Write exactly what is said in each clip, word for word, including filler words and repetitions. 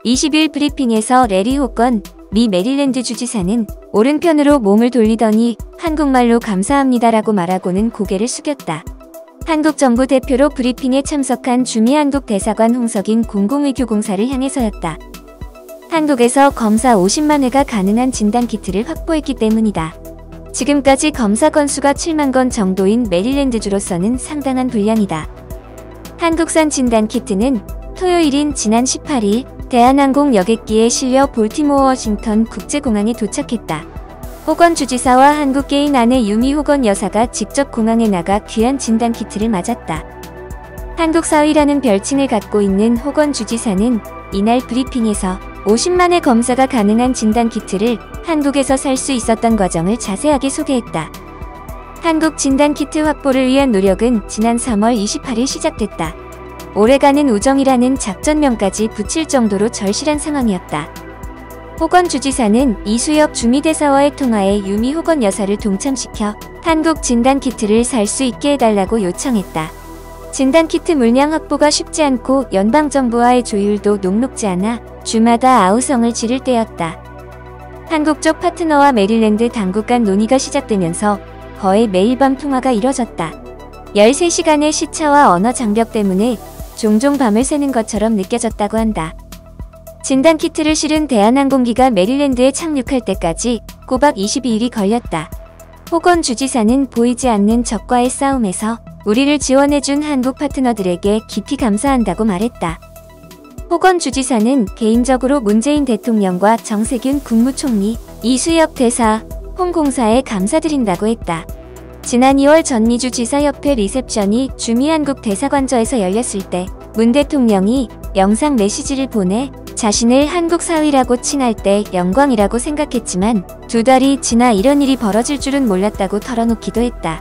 이십일 브리핑에서 레리 호건 미 메릴랜드 주지사는 오른편으로 몸을 돌리더니 한국말로 감사합니다라고 말하고는 고개를 숙였다. 한국 정부 대표로 브리핑에 참석한 주미한국 대사관 홍석인 공공의교공사를 향해서였다. 한국에서 검사 오십만 회가 가능한 진단키트를 확보했기 때문이다. 지금까지 검사 건수가 칠만 건 정도인 메릴랜드주로서는 상당한 분량이다. 한국산 진단키트는 토요일인 지난 십팔 일 대한항공 여객기에 실려 볼티모어 워싱턴 국제공항에 도착했다. 호건 주지사와 한국계인 아내 유미 호건 여사가 직접 공항에 나가 귀한 진단키트를 맞았다. 한국사위라는 별칭을 갖고 있는 호건 주지사는 이날 브리핑에서 오십만 회 검사가 가능한 진단키트를 한국에서 살 수 있었던 과정을 자세하게 소개했다. 한국 진단키트 확보를 위한 노력은 지난 삼월 이십팔 일 시작됐다. 오래가는 우정이라는 작전명까지 붙일 정도로 절실한 상황이었다. 호건 주지사는 이수엽 주미대사와의 통화에 유미 호건 여사를 동참시켜 한국 진단키트를 살 수 있게 해달라고 요청했다. 진단키트 물량 확보가 쉽지 않고 연방정부와의 조율도 녹록지 않아 주마다 아우성을 지를 때였다. 한국 쪽 파트너와 메릴랜드 당국 간 논의가 시작되면서 거의 매일 밤 통화가 이뤄졌다. 열세 시간의 시차와 언어 장벽 때문에 종종 밤을 새는 것처럼 느껴졌다고 한다. 진단키트를 실은 대한항공기가 메릴랜드에 착륙할 때까지 꼬박 이십이 일이 걸렸다. 호건 주지사는 보이지 않는 적과의 싸움에서 우리를 지원해준 한국 파트너들에게 깊이 감사한다고 말했다. 호건 주지사는 개인적으로 문재인 대통령과 정세균 국무총리, 이수엽 대사, 홍공사에 감사드린다고 했다. 지난 이월 전미주 지사협회 리셉션이 주미한국 대사관저에서 열렸을 때 문 대통령이 영상 메시지를 보내 자신을 한국 사위라고 칭할 때 영광이라고 생각했지만 두 달이 지나 이런 일이 벌어질 줄은 몰랐다고 털어놓기도 했다.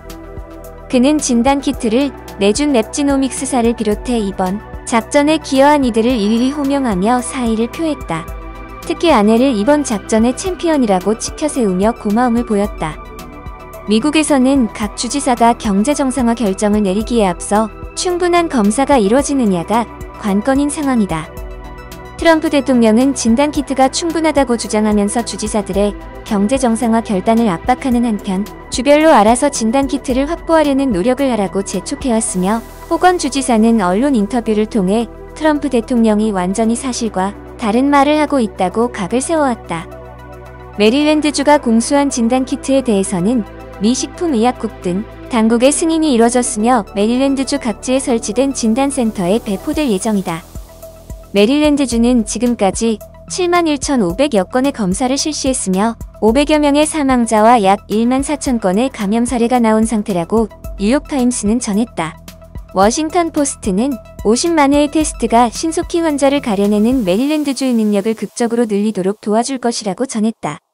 그는 진단키트를 내준 랩지노믹스사를 비롯해 이번 작전에 기여한 이들을 일일이 호명하며 사의를 표했다. 특히 아내를 이번 작전의 챔피언이라고 치켜세우며 고마움을 보였다. 미국에서는 각 주지사가 경제정상화 결정을 내리기에 앞서 충분한 검사가 이루어지느냐가 관건인 상황이다. 트럼프 대통령은 진단키트가 충분하다고 주장하면서 주지사들의 경제정상화 결단을 압박하는 한편 주별로 알아서 진단키트를 확보하려는 노력을 하라고 재촉해왔으며 호건 주지사는 언론 인터뷰를 통해 트럼프 대통령이 완전히 사실과 다른 말을 하고 있다고 각을 세워왔다. 메릴랜드주가 공수한 진단키트에 대해서는 미 식품의약국 등 당국의 승인이 이뤄졌으며 메릴랜드주 각지에 설치된 진단센터에 배포될 예정이다. 메릴랜드주는 지금까지 칠만 천오백여 건의 검사를 실시했으며 오백여 명의 사망자와 약 일만 사천 건의 감염 사례가 나온 상태라고 뉴욕타임스는 전했다. 워싱턴 포스트는 오십만 회의 테스트가 신속히 환자를 가려내는 메릴랜드주의 능력을 극적으로 늘리도록 도와줄 것이라고 전했다.